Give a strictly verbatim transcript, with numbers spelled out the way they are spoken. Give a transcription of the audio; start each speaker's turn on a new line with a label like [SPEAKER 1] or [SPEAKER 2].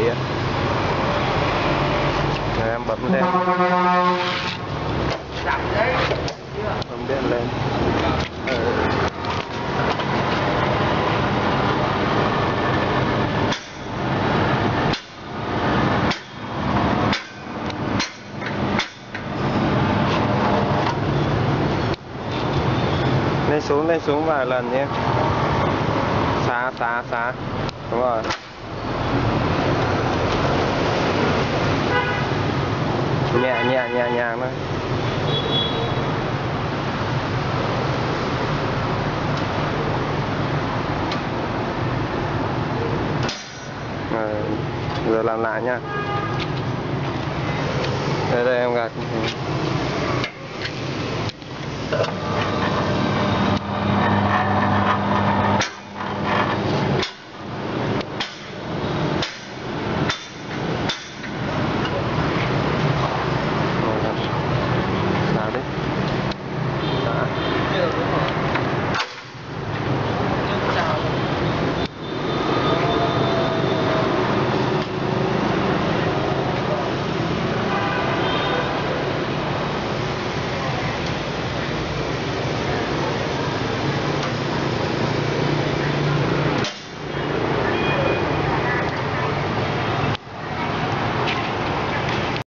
[SPEAKER 1] điện. Rồi em bấm lên, bấm điện lên. Ừ. Lên xuống lên xuống vài lần nhé. Xá xá xá. Đúng rồi. Nhẹ nhẹ nhẹ nhàng thôi. Rồi, giờ làm lại nha. Đây đây em gạt.